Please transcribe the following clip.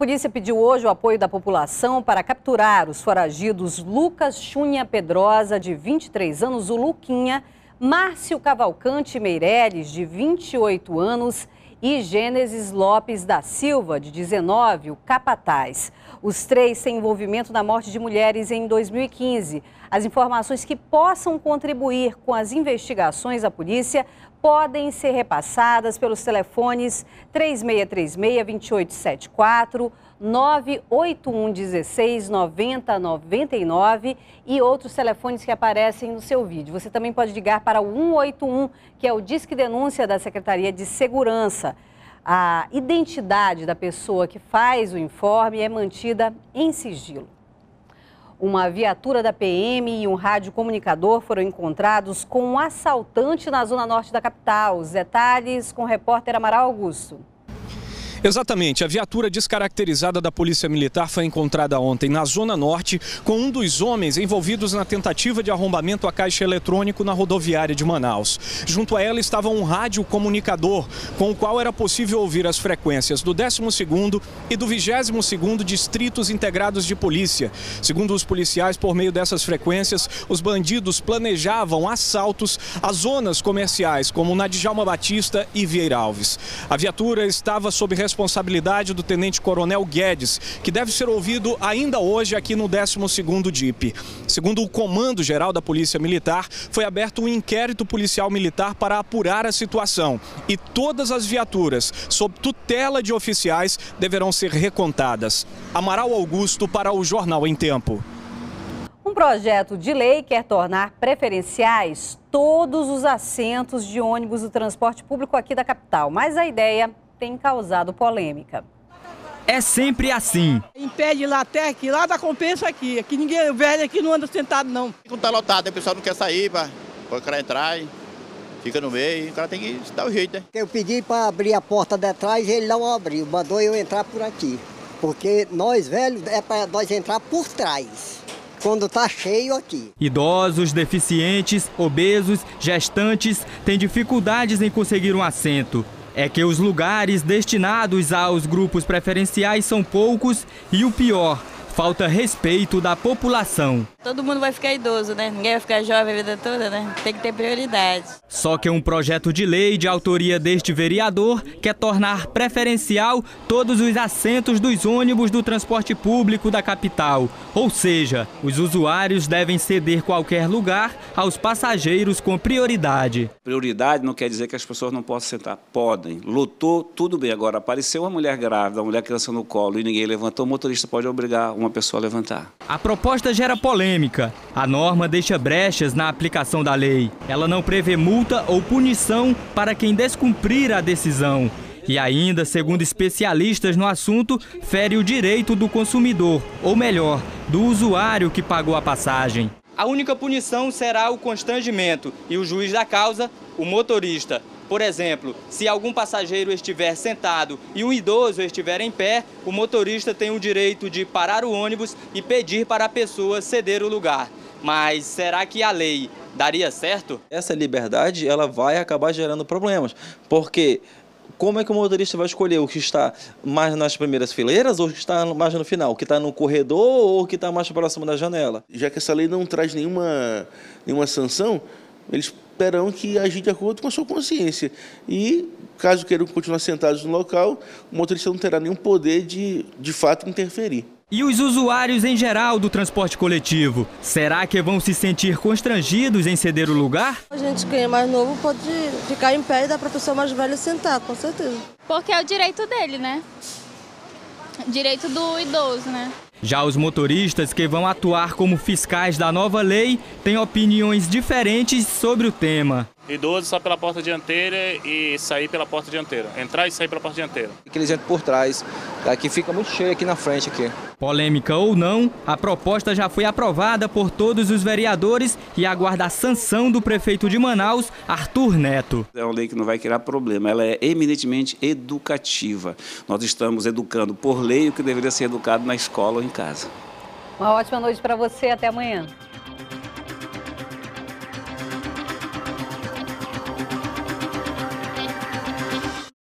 polícia pediu hoje o apoio da população para capturar os foragidos Lucas Cunha Pedrosa, de 23 anos, o Luquinha, Márcio Cavalcante Meireles, de 28 anos, e Gênesis Lopes da Silva, de 19, o Capataz. Os três têm envolvimento na morte de mulheres em 2015. As informações que possam contribuir com as investigações da polícia podem ser repassadas pelos telefones 3636-2874, 98116-9099 e outros telefones que aparecem no seu vídeo. Você também pode ligar para o 181, que é o Disque Denúncia da Secretaria de Segurança. A identidade da pessoa que faz o informe é mantida em sigilo. Uma viatura da PM e um radiocomunicador foram encontrados com um assaltante na zona norte da capital. Os detalhes com o repórter Amaral Augusto. Exatamente, a viatura descaracterizada da Polícia Militar foi encontrada ontem na Zona Norte com um dos homens envolvidos na tentativa de arrombamento à caixa eletrônico na rodoviária de Manaus. Junto a ela estava um radiocomunicador com o qual era possível ouvir as frequências do 12º e do 22º Distritos Integrados de Polícia. Segundo os policiais, por meio dessas frequências, os bandidos planejavam assaltos às zonas comerciais como na Djalma Batista e Vieira Alves. A viatura estava sob responsabilidade do tenente-coronel Guedes, que deve ser ouvido ainda hoje aqui no 12º DIP. Segundo o Comando-Geral da Polícia Militar, foi aberto um inquérito policial militar para apurar a situação e todas as viaturas, sob tutela de oficiais, deverão ser recontadas. Amaral Augusto para o Jornal em Tempo. Um projeto de lei quer tornar preferenciais todos os assentos de ônibus do transporte público aqui da capital, mas a ideia tem causado polêmica. É sempre assim. Impede lá até aqui, lá da compensa aqui. Aqui ninguém, o velho aqui não anda sentado não. Quando tá lotado, o pessoal não quer sair para o cara entrar, fica no meio, o cara tem que dar o jeito, né? Eu pedi para abrir a porta de trás e ele não abriu, mandou eu entrar por aqui. Porque nós velhos é para nós entrar por trás, quando tá cheio aqui. Idosos, deficientes, obesos, gestantes têm dificuldades em conseguir um assento. É que os lugares destinados aos grupos preferenciais são poucos e o pior, falta respeito da população. Todo mundo vai ficar idoso, né? Ninguém vai ficar jovem a vida toda, né? Tem que ter prioridade. Só que um projeto de lei de autoria deste vereador quer tornar preferencial todos os assentos dos ônibus do transporte público da capital. Ou seja, os usuários devem ceder qualquer lugar aos passageiros com prioridade. Prioridade não quer dizer que as pessoas não possam sentar. Podem. Lutou, tudo bem. Agora, apareceu uma mulher grávida, uma mulher criança no colo e ninguém levantou, o motorista pode obrigar uma pessoa a levantar. A proposta gera polêmica. A norma deixa brechas na aplicação da lei. Ela não prevê multa ou punição para quem descumprir a decisão. E ainda, segundo especialistas no assunto, fere o direito do consumidor, ou melhor, do usuário que pagou a passagem. A única punição será o constrangimento e o juiz da causa, o motorista. Por exemplo, se algum passageiro estiver sentado e um idoso estiver em pé, o motorista tem o direito de parar o ônibus e pedir para a pessoa ceder o lugar. Mas será que a lei daria certo? Essa liberdade ela vai acabar gerando problemas, porque como é que o motorista vai escolher o que está mais nas primeiras fileiras ou o que está mais no final? O que está no corredor ou o que está mais próximo da janela? Já que essa lei não traz nenhuma sanção, eles terão que agir de acordo com a sua consciência. E, caso queiram continuar sentados no local, o motorista não terá nenhum poder de fato, interferir. E os usuários em geral do transporte coletivo? Será que vão se sentir constrangidos em ceder o lugar? A gente que é mais novo pode ficar em pé e dar para a pessoa mais velha sentar, com certeza. Porque é o direito dele, né? Direito do idoso, né? Já os motoristas que vão atuar como fiscais da nova lei têm opiniões diferentes sobre o tema. Idoso só pela porta dianteira e sair pela porta dianteira. Entrar e sair pela porta dianteira. Que eles entram por trás. Aqui fica muito cheio aqui na frente. Aqui. Polêmica ou não, a proposta já foi aprovada por todos os vereadores e aguarda a sanção do prefeito de Manaus, Arthur Neto. É uma lei que não vai criar problema, ela é eminentemente educativa. Nós estamos educando por lei o que deveria ser educado na escola ou em casa. Uma ótima noite para você, até amanhã.